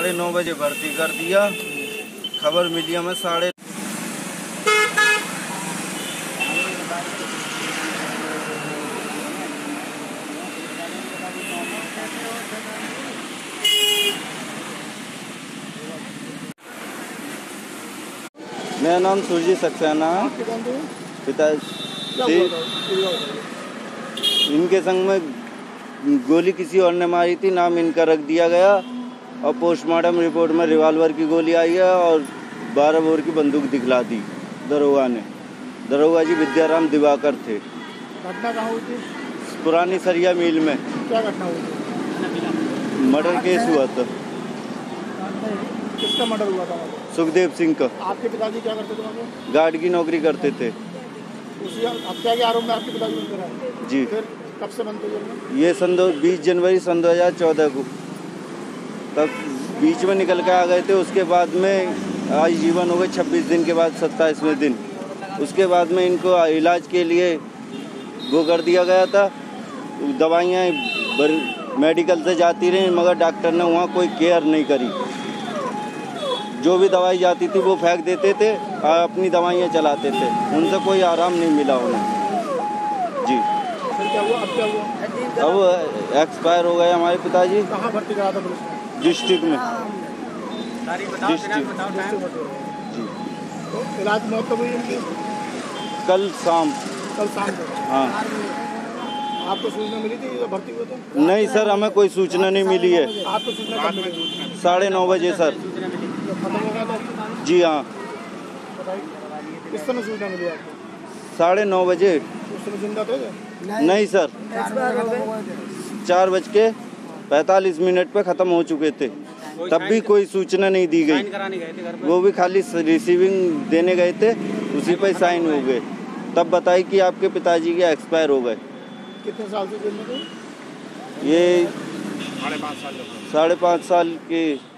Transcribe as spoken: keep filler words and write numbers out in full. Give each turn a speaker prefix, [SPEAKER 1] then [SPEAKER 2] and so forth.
[SPEAKER 1] साढ़े नौ बजे भर्ती कर दिया। खबर मिली हमें साढ़े मेरा नाम सुरजीत सक्सेना है। पिताजी इनके संग में गोली किसी और ने मारी थी, नाम इनका रख दिया गया और पोस्टमार्टम रिपोर्ट में रिवाल्वर की गोली आई है और बारह बोर की बंदूक दिखला दी दरोगा ने। दरोगा जी विद्याराम दिवाकर थे।
[SPEAKER 2] घटना कहाँ हुई थी?
[SPEAKER 1] पुरानी सरिया मिल में।
[SPEAKER 2] क्या घटना हुई थी?
[SPEAKER 1] मर्डर केस हुआ था।
[SPEAKER 2] किसका मर्डर हुआ था?
[SPEAKER 1] सुखदेव सिंह का।
[SPEAKER 2] आपके पिताजी क्या करते थे?
[SPEAKER 1] गार्ड की नौकरी करते थे।
[SPEAKER 2] उसी हत्या के आरोप में आपके पिताजी बनते रहे?
[SPEAKER 1] जी।
[SPEAKER 2] फिर कब से बनते हैं?
[SPEAKER 1] ये सन दो बीस जनवरी सन दो हज़ार चौदह को, तब बीच में निकल के आ गए थे। उसके बाद में आज जीवन हो गए छब्बीस दिन के बाद सत्ताईसवें दिन। उसके बाद में इनको इलाज के लिए वो कर दिया गया था। दवाइयाँ मेडिकल से जाती रहीं मगर डॉक्टर ने वहाँ कोई केयर नहीं करी। जो भी दवाई जाती थी वो फेंक देते थे और अपनी दवाइयाँ चलाते थे। उनसे कोई आराम नहीं मिला उन्हें। जी।
[SPEAKER 2] फिर क्या हुआ? अब क्या हुआ?
[SPEAKER 1] अब एक्सपायर हो गए हमारे पिताजी।
[SPEAKER 2] कहाँ भर्ती करा था पुलिस ने?
[SPEAKER 1] डिस्ट्रिक्ट में।
[SPEAKER 2] डिस्ट्रिक्ट।
[SPEAKER 1] जी।
[SPEAKER 2] तो इलाज मौत तो हुई उनकी
[SPEAKER 1] कल शाम।
[SPEAKER 2] कल शाम को?
[SPEAKER 1] हाँ।
[SPEAKER 2] आपको सूचना मिली थी जब भर्ती हुए थे?
[SPEAKER 1] नहीं सर, हमें कोई सूचना नहीं मिली है।
[SPEAKER 2] आपको सूचना कब मिली?
[SPEAKER 1] साढ़े नौ बजे सर।
[SPEAKER 2] खत्म हो गया था?
[SPEAKER 1] जी हाँ।
[SPEAKER 2] किस समय सूचना मिली आपको?
[SPEAKER 1] साढ़े नौ बजे।
[SPEAKER 2] उस समय जिंदा थे?
[SPEAKER 1] नहीं सर, चार बज के पैंतालीस मिनट पे ख़त्म हो चुके थे। तब भी कोई सूचना नहीं दी गई। वो भी खाली रिसीविंग देने गए थे, उसी पे साइन हो गए। तब बताई कि आपके पिताजी के एक्सपायर हो गए।
[SPEAKER 2] कितने साल से जेल में थे?
[SPEAKER 1] ये साढ़े पाँच साल के